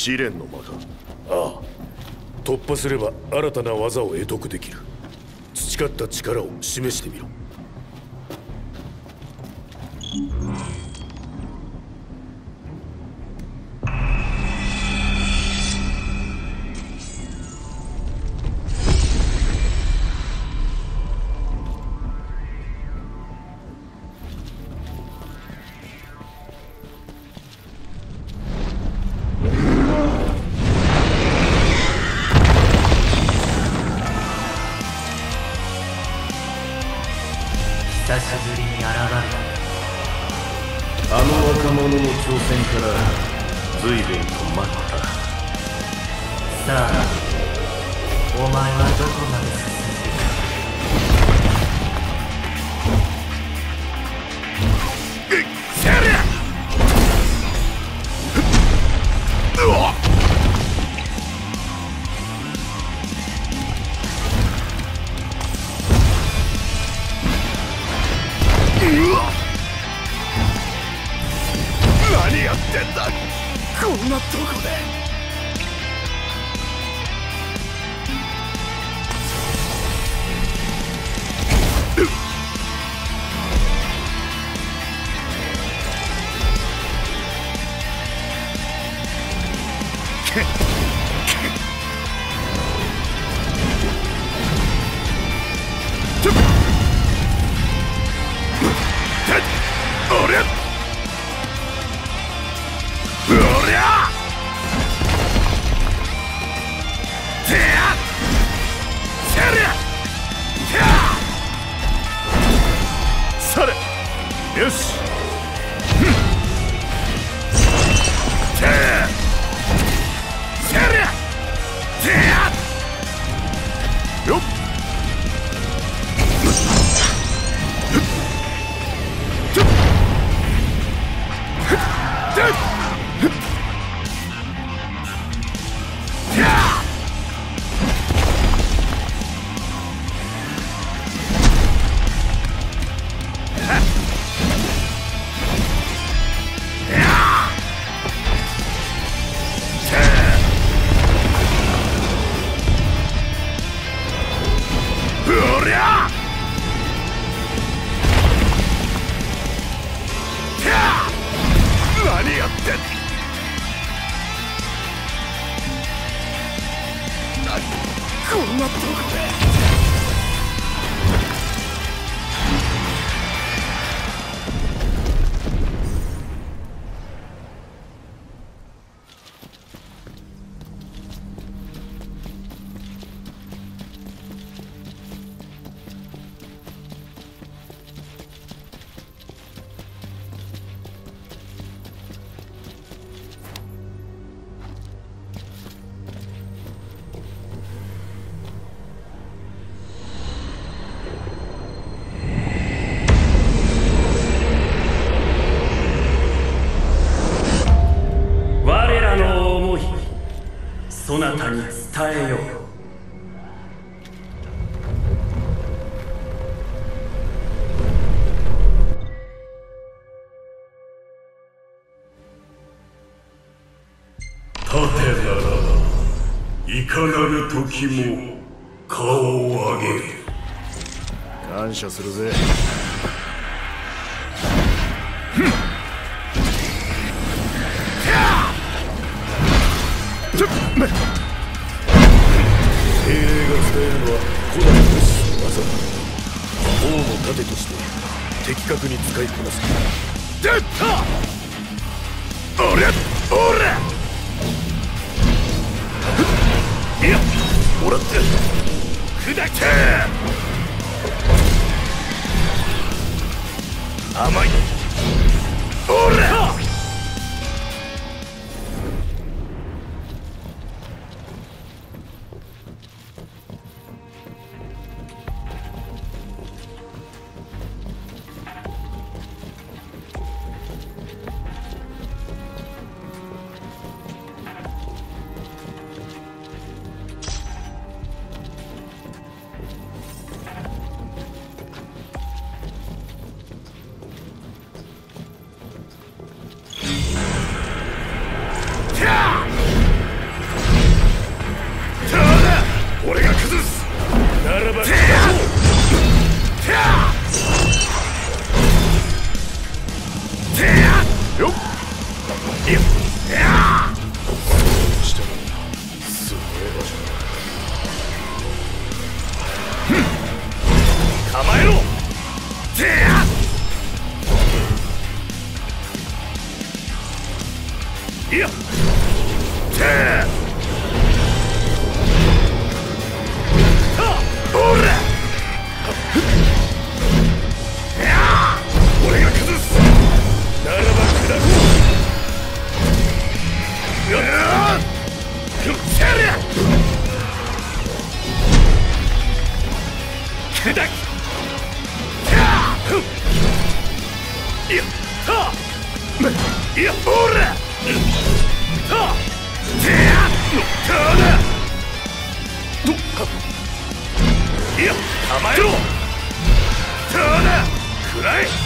試練の間か。 ああ、突破すれば新たな技を得得できる。培った力を示してみろ。 久しぶりに現れた。 あの若者の挑戦から随分と待った。 さあ、お前はどこまで進んでいく。 何やってんだ、こんなとこで。よし。よっ。何やってんだ、こんなとこで。 そなたに伝えよう。 盾ならいかなる時も顔を上げる。 感謝するぜ。 精霊が伝えるのは古代の士の技だ。王の盾として的確に使いこなす。出た。おらおら。いや、もらって砕け。甘い。おら。 いや俺が崩すならば砕こうよっ砕きいやいやほらいや構えろくらえ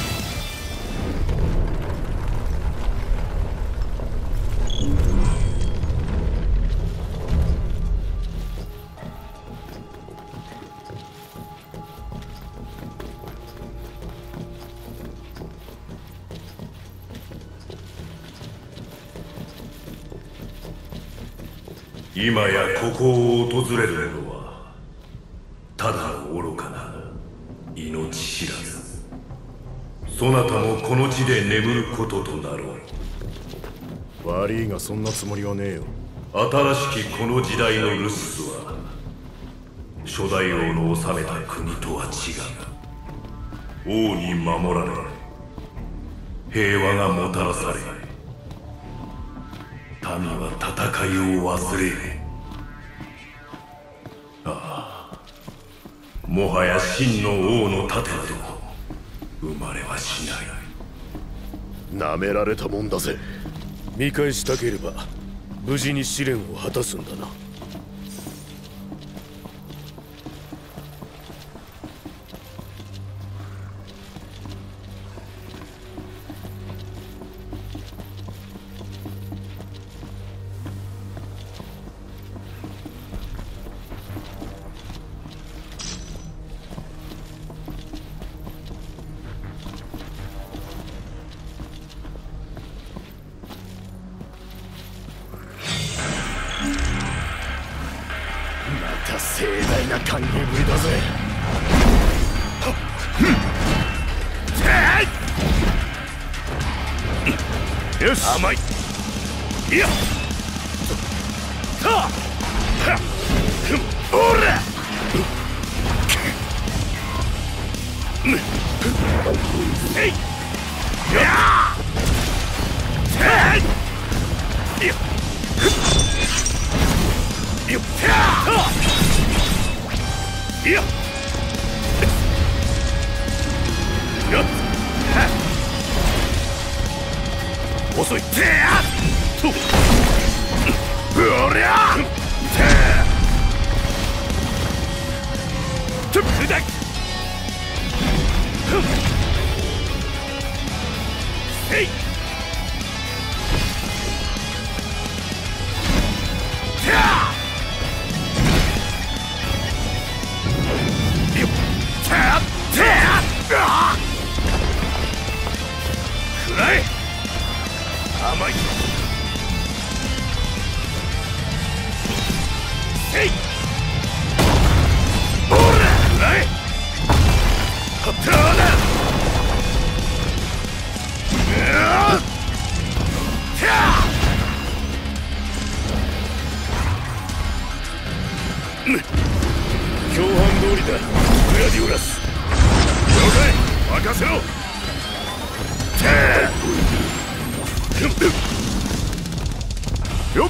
今やここを訪れるのはただ愚かな命知らず。そなたもこの地で眠ることとなろう。 悪いがそんなつもりはねえよ。 新しきこの時代のルスは初代王の治めた国とは違う。王に守られ平和がもたらされ民は戦いを忘れ、もはや真の王の盾など生まれはしない。 なめられたもんだぜ。見返したければ無事に試練を果たすんだな。盛大な歓迎ぶりだぜ。よし甘い。いやおらえいやいやいや遅いっておりゃ砕きせいくらえ甘いせいほらくらえはったな共犯通りだグラディオラス。了解任せろ。よっ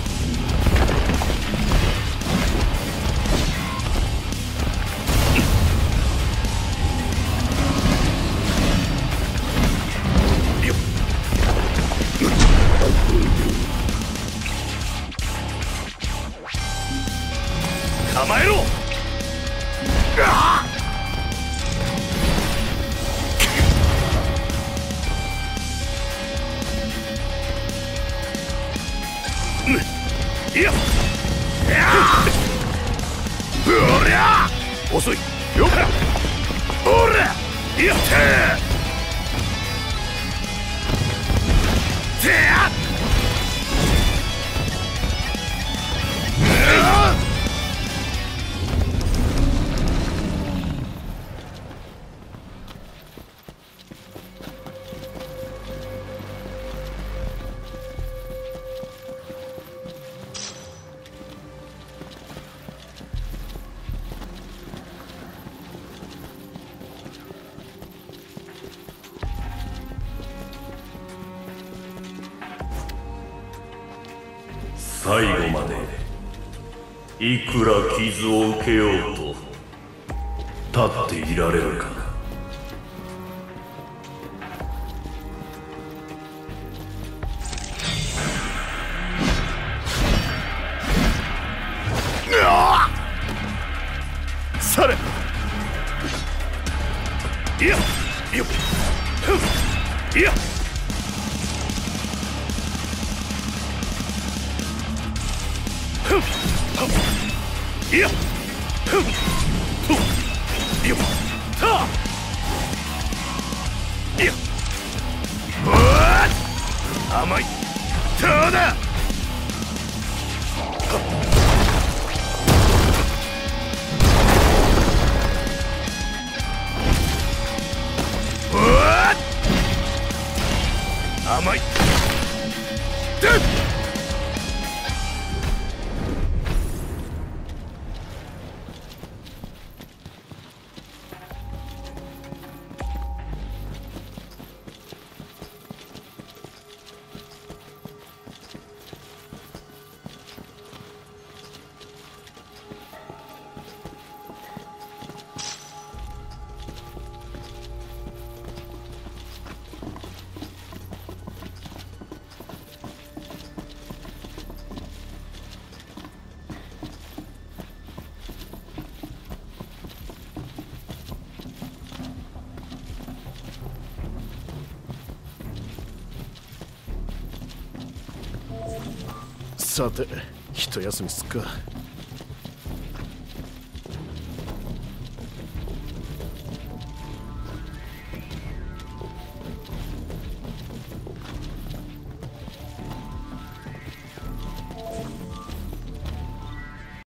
構えろ。いやおりゃ遅いよおらやったてや最後までいくら傷を受けようと立っていられるか。 それいやよっふっいやふっはっいやふっとよったいやうわっ甘いどうだ甘いでっさて一休みすっか。